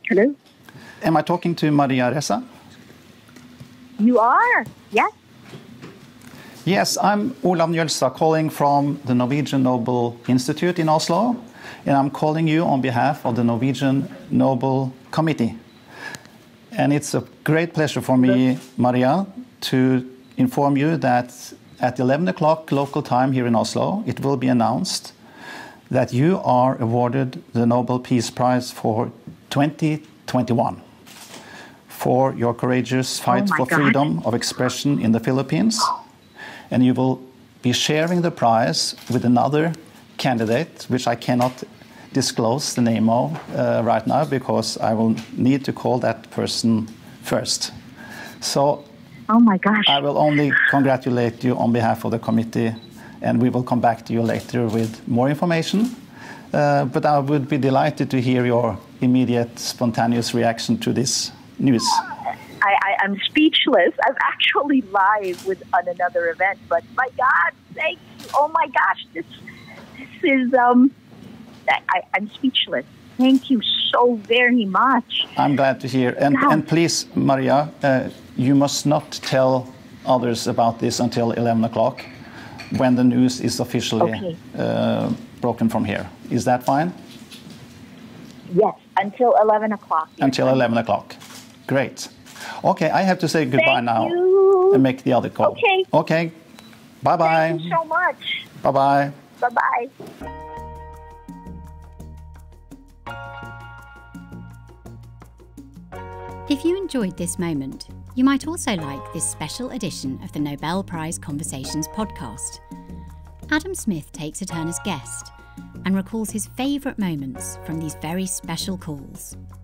Hello? Am I talking to Maria Ressa? You are? Yes. Yes, I'm Olav Njølstad calling from the Norwegian Nobel Institute in Oslo, and I'm calling you on behalf of the Norwegian Nobel Committee. And it's a great pleasure for me, Maria, to inform you that at 11 o'clock local time here in Oslo, it will be announced that you are awarded the Nobel Peace Prize for 2021 for your courageous fight for freedom of expression in the Philippines. And you will be sharing the prize with another candidate, which I cannot disclose the name of right now because I will need to call that person first. So oh my gosh. I will only congratulate you on behalf of the committee, and we will come back to you later with more information. But I would be delighted to hear your immediate, spontaneous reaction to this news. I'm speechless. I'm actually live on another event, but my God, thank you. Oh my gosh, this is, I'm speechless. Thank you so very much. I'm glad to hear. And please, Maria, you must not tell others about this until 11 o'clock when the news is officially broken from here. Is that fine? Yes, until 11 o'clock. Until 11 o'clock. Great. Okay, I have to say goodbye now and make the other call. Okay. Okay. Bye-bye. Thank you so much. Bye-bye. Bye-bye. If you enjoyed this moment, you might also like this special edition of the Nobel Prize Conversations podcast. Adam Smith takes a turn as guest and recalls his favourite moments from these very special calls.